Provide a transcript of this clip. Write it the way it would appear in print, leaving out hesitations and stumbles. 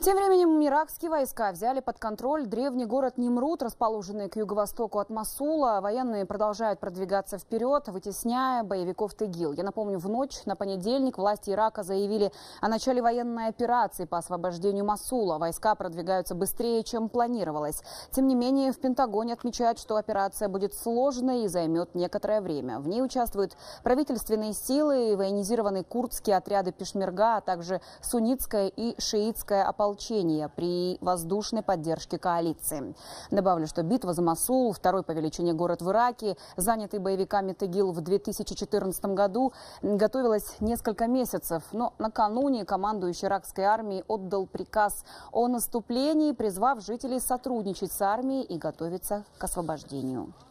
Тем временем иракские войска взяли под контроль древний город Нимрут, расположенный к юго-востоку от Мосула. Военные продолжают продвигаться вперед, вытесняя боевиков в ИГИЛ. Я напомню, в ночь на понедельник власти Ирака заявили о начале военной операции по освобождению Мосула. Войска продвигаются быстрее, чем планировалось. Тем не менее, в Пентагоне отмечают, что операция будет сложной и займет некоторое время. В ней участвуют правительственные силы, военизированные курдские отряды Пешмерга, а также суннитское и шиитское ополчение при воздушной поддержке коалиции. Добавлю, что битва за Мосул, второй по величине город в Ираке, занятый боевиками ИГИЛ в 2014 году, готовилась несколько месяцев. Но накануне командующий иракской армией отдал приказ о наступлении, призвав жителей сотрудничать с армией и готовиться к освобождению.